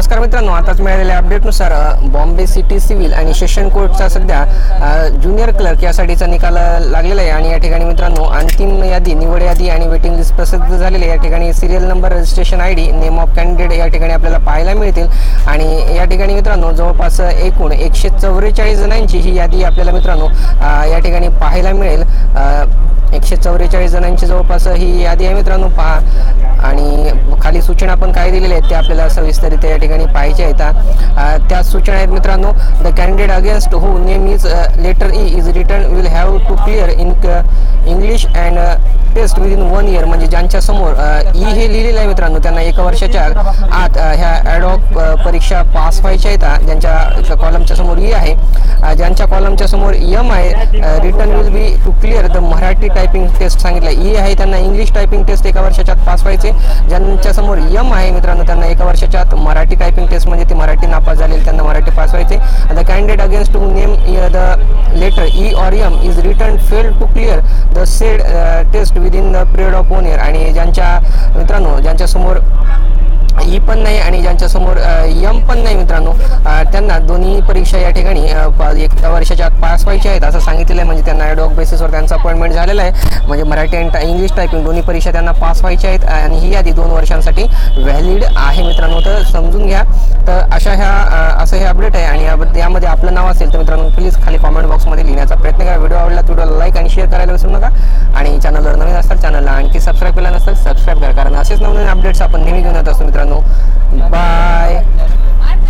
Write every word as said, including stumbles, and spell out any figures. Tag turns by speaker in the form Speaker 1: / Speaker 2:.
Speaker 1: नमस्कार मित्रांनो, आताच मिळालेल्या अपडेटनुसार बॉम्बे सिटी सिव्हिल आणि सेशन कोर्टचा सध्या ज्युनियर क्लर्क यासाठीचा निकाल लागलेला आहे आणि या ठिकाणी मित्रांनो अंतिम यादी, निवड यादी आणि वेटिंग लिस्ट प्रसिद्ध झालेली आहे। या ठिकाणी serial number, registration I D, name of candidate या ठिकाणी आपल्याला पाहायला मिळतील आणि या ठिकाणी मित्रांनो जवळपास एकूण एकशे चौवेचाळीस जणांची ही यादी आपल्याला मित्रांनो या ठिकाणी पाहायला मिळेल। एकशे चौवेचाळीस जणांची जवळपास ही यादी आहे मित्रांनो, पहा आणि खाली सूचना पण काय दिलेल्या आहेत ते आपल्याला सविस्तरित्या या ठिकाणी पाहायचे आहेत। त्या सूचना आहेत मित्रांनो, the candidate against who name is letter E is return will have to clear in English and test within one year, म्हणजे ज्यांच्या समोर ई हे लिहिलेलं आहे मित्रांनो त्यांना एका वर्षाच्या आत ह्या ॲडॉक परीक्षा पास व्हायच्या आहेत। ज्यांच्या कॉलमच्या समोर ई आहे, ज्यांच्या कॉलमच्या समोर यम आहे, return will be to clear the Marathi typing test सांगितलं। ई आहे त्यांना इंग्लिश टायपिंग टेस्ट एका वर्षाच्या आत पास व्हायचे। ज्यांच्या समोर यम आहे मित्रांनो त्यांना एका वर्षाच्या आत मराठी टायपिंग टेस्ट म्हणजे ते मराठी नापास झालेले त्यांना मराठी पास व्हायचे। The candidate against who name the letter E or M is return fail to clear the said test within the period of one year, आणि ज्यांच्या मित्रांनो ज्यांच्या समोर ई पण नाही आणि ज्यांच्या समोर यम पण नाही मित्रांनो त्यांना दोन्ही परीक्षा या ठिकाणी एका वर्षाच्या आत पास व्हायच्या आहेत असं सांगितलेलं आहे। म्हणजे त्यांना ॲडॉक बेसिसवर त्यांचा अपॉइंटमेंट झालेला आहे, म्हणजे मराठी आणि इंग्लिश टायपिंग दोन्ही परीक्षा त्यांना पास व्हायच्या आहेत आणि ही यादी दोन वर्षांसाठी व्हॅलिड आहे मित्रांनो, तर समजून घ्या। तर अशा ह्या असं हे अपडेट आहे आणि यामध्ये आपलं नाव असेल तर मित्रांनो प्लीज खाली कॉमेंट बॉक्समध्ये लिहिण्याचा प्रयत्न करा। व्हिडिओ आवडला तर व्हिडिओला लाईक आणि शेअर करायला विसरू नका आणि चॅनलवर नवीन असाल चॅनलला आणखी सबस्क्राईब केला नसेल सबस्क्राईब करा, कारण असेच नवीन अपडेट्स आपण नेहमी घेऊन येत असतो मित्रांनो। बाय।